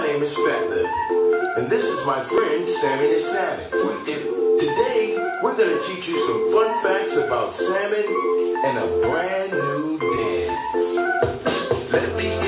name is Fat Lip, and this is my friend Sammy the Salmon. Today, we're going to teach you some fun facts about salmon and a brand new dance. Let me